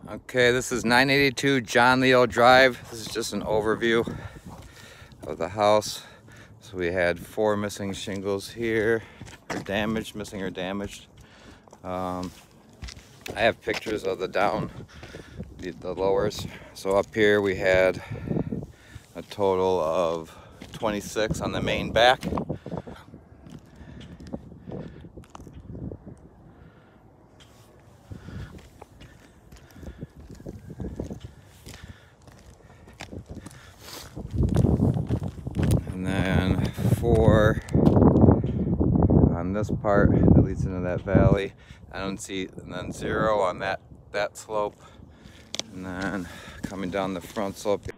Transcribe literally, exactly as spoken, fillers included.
Okay, this is nine eighty-two John Leo Drive. This is just an overview of the house. So we had four missing shingles here, or damaged, missing or damaged. Um, I have pictures of the down, the, the lowers. So up here we had a total of twenty-six on the main back. And then four on this part that leads into that valley. I don't see, and then zero on that, that slope. And then coming down the front slope,